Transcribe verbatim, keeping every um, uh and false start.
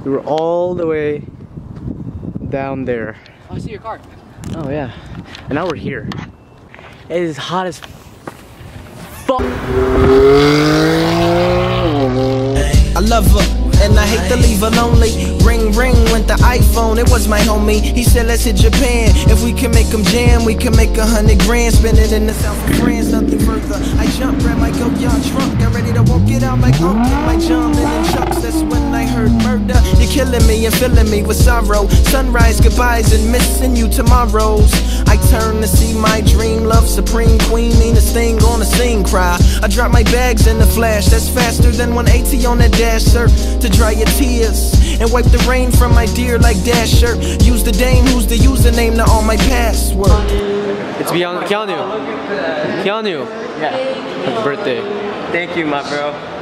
We were all the way down there. Oh, I see your car. Oh yeah. And now we're here. It is hot as fuck. I love her, and I hate to leave her lonely. Ring ring went the iPhone, it was my homie. He said let's hit Japan. If we can make them jam, we can make a hundred grand. Spend it in the south of France, nothing further. I jump, grab my go-yard trunk, got ready to walk it out like Uncle. My John and Chucks, that's when I heard murder. You're killing me and filling me with sorrow. Sunrise goodbyes and missing you tomorrows. I turn to see my dream, love supreme queen, meanest thing on the scene, cry. I drop my bags in the flash, that's faster than one eighty on that dasher. To dry your tears and wipe the rain from my dear like Dasher. Use the Dame, who's the username to all my password. It's beyond Keanu. Keanu. Yeah. Happy birthday. Thank you, my bro.